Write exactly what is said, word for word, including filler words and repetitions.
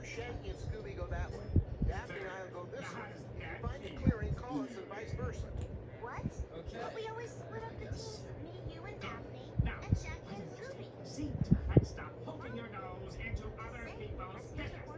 Shaggy and Scooby go that way. Daphne and I'll go this way. If you find a clearing, call us and vice versa. What? Okay. But we always split up the Yes. teams. Me, you, and Daphne, Now, and Shaggy why and don't you Scooby. take a seat and stop poking your nose into other people's business?